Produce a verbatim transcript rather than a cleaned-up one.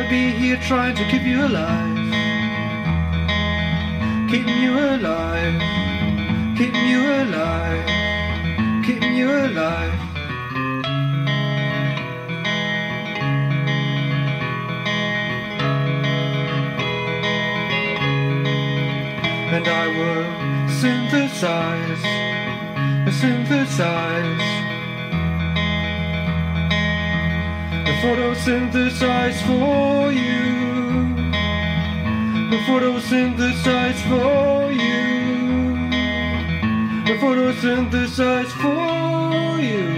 I'll be here trying to keep you alive, keeping you alive, keeping you alive, keeping you alive. And I will synthesize, synthesize, photosynthesize for you, photosynthesize for you, photosynthesize for you.